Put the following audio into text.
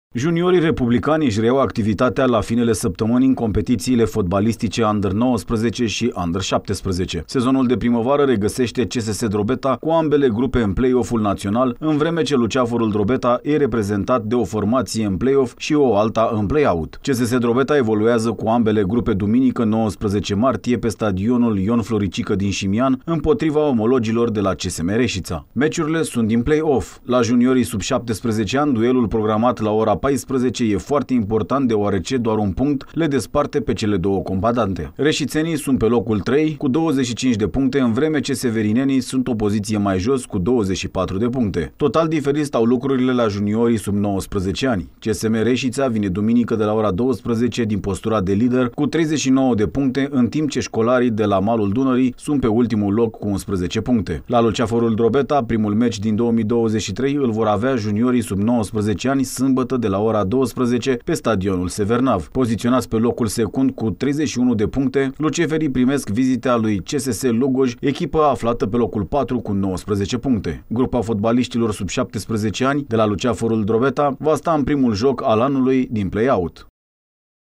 Juniorii republicani își reiau activitatea la finele săptămânii în competițiile fotbalistice Under 19 și Under 17. Sezonul de primăvară regăsește CSS Drobeta cu ambele grupe în play-off-ul național, în vreme ce Luceafărul Drobeta e reprezentat de o formație în play-off și o alta în play-out. CSS Drobeta evoluează cu ambele grupe duminică 19 martie pe stadionul Ion Floricică din Șimian împotriva omologilor de la CSM Reșița. Meciurile sunt din play-off. La juniorii sub 17 ani, duelul programat la ora 14 e foarte important deoarece doar un punct le desparte pe cele două combatante. Reșițenii sunt pe locul 3 cu 25 de puncte, în vreme ce severinenii sunt o poziție mai jos cu 24 de puncte. Total diferit stau lucrurile la juniorii sub 19 ani. CSM Reșița vine duminică de la ora 12 din postura de lider cu 39 de puncte, în timp ce școlarii de la malul Dunării sunt pe ultimul loc cu 11 puncte. La Luceafărul Drobeta, primul meci din 2023 îl vor avea juniorii sub 19 ani sâmbătă de la ora 12 pe stadionul Severnav. Poziționați pe locul secund cu 31 de puncte, luceferii primesc vizita lui CSS Lugoj, echipă aflată pe locul 4 cu 19 puncte. Grupa fotbaliștilor sub 17 ani de la Luceafărul Drobeta va sta în primul joc al anului din play-out.